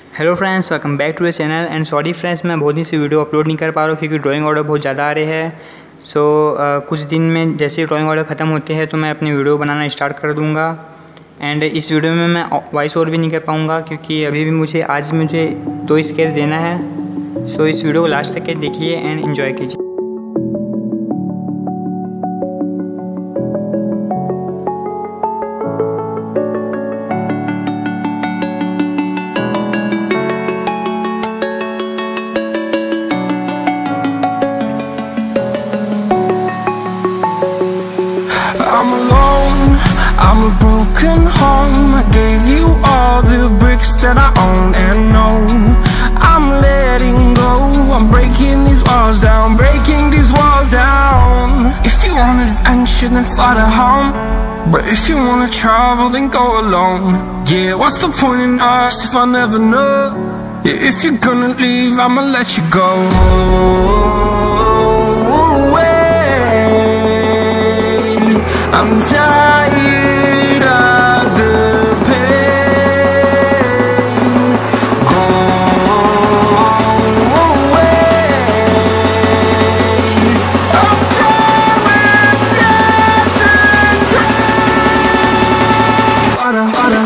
Hello friends, welcome back to the channel. And sorry friends, मैं बहुत दिन से वीडियो अपलोड नहीं कर पा रहा हूँ क्योंकि ड्राइंग ऑर्डर बहुत ज़्यादा आ रहे हैं। कुछ दिन में जैसे ड्राइंग ऑर्डर ख़त्म होते हैं तो मैं अपनी वीडियो बनाना स्टार्ट कर दूँगा। एंड इस वीडियो में मैं वॉइस ओवर भी नहीं कर पाऊँगा क्योंकि अभी भी आज मुझे 2 स्केच देना है। इस वीडियो को लास्ट तक देखिए एंड एंजॉय कीजिए। I'm alone, I'm a broken home. I gave you all the bricks that I own and know. I'm letting go, I'm breaking these walls down, breaking these walls down. If you want adventure, then fly to home. But if you wanna travel, then go alone. Yeah, what's the point in us if I never know? Yeah, if you're gonna leave, I'ma let you go. I'm tired of the pain. Go away. I'm tired with yesterday. Harder, harder.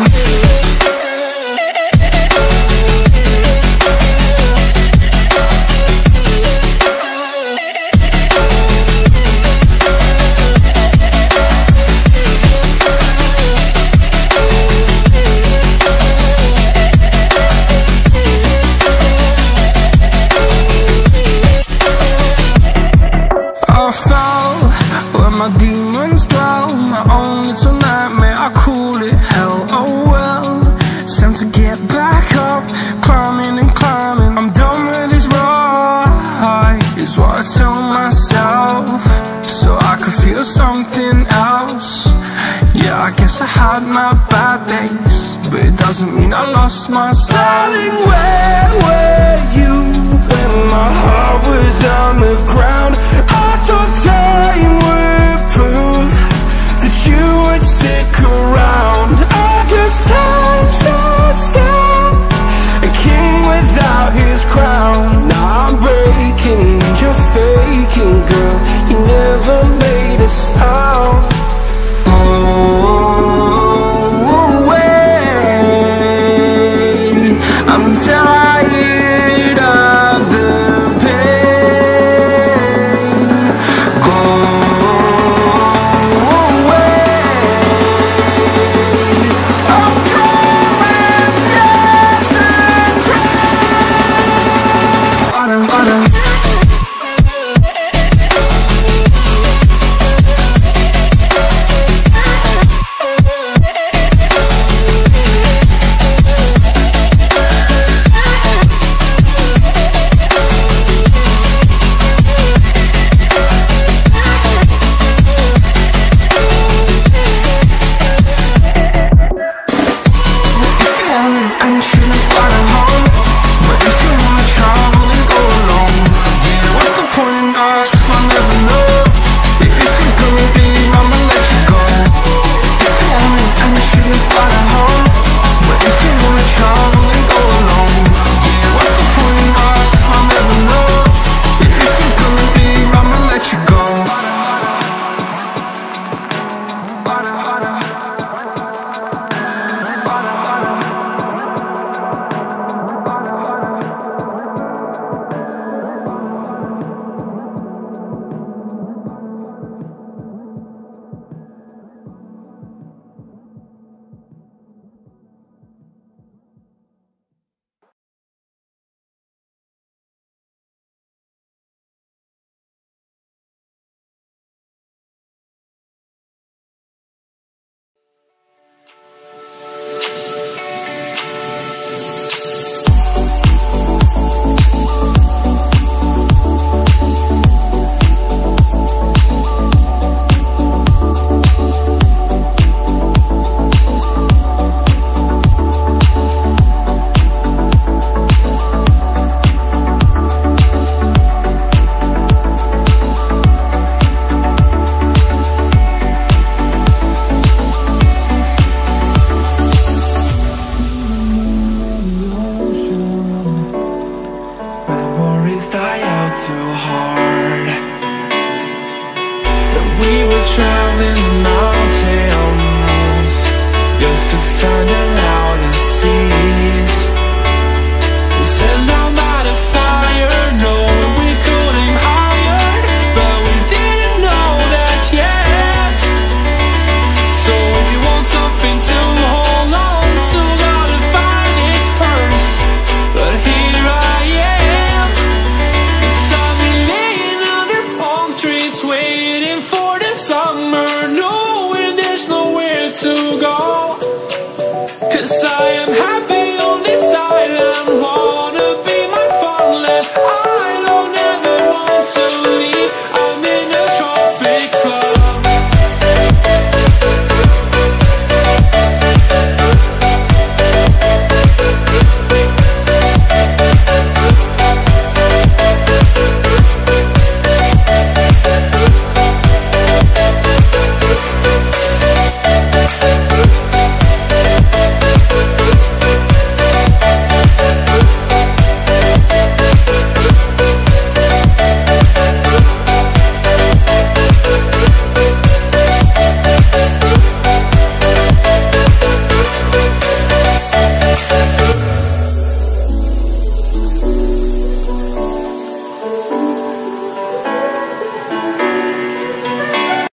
My demons dwell, my own little nightmare, I call it hell. Oh well, it's time to get back up, climbing and climbing. I'm done with this ride, is what I tell myself, so I could feel something else. Yeah, I guess I had my bad days, but it doesn't mean I lost my style. Darling, where were you when my heart was on the ground? I thought time